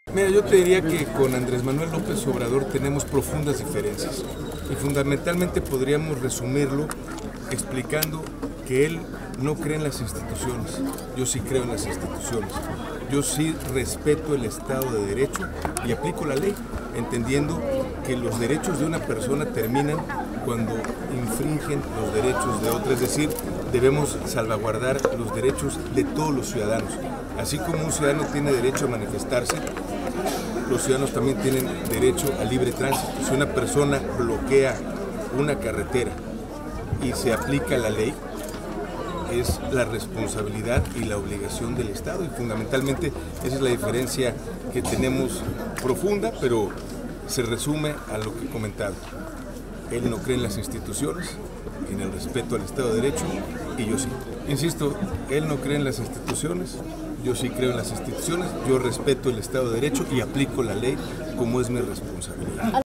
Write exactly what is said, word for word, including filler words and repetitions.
Mira, yo te diría que con Andrés Manuel López Obrador tenemos profundas diferencias y fundamentalmente podríamos resumirlo explicando que él no cree en las instituciones. Yo sí creo en las instituciones. Yo sí respeto el Estado de Derecho y aplico la ley, entendiendo que los derechos de una persona terminan cuando infringen los derechos de otra. Es decir, debemos salvaguardar los derechos de todos los ciudadanos. Así como un ciudadano tiene derecho a manifestarse, los ciudadanos también tienen derecho al libre tránsito. Si una persona bloquea una carretera y se aplica la ley, es la responsabilidad y la obligación del Estado, y fundamentalmente esa es la diferencia que tenemos profunda, pero se resume a lo que he comentado. Él no cree en las instituciones, en el respeto al Estado de Derecho, y yo sí. Insisto, él no cree en las instituciones, yo sí creo en las instituciones, yo respeto el Estado de Derecho y aplico la ley como es mi responsabilidad.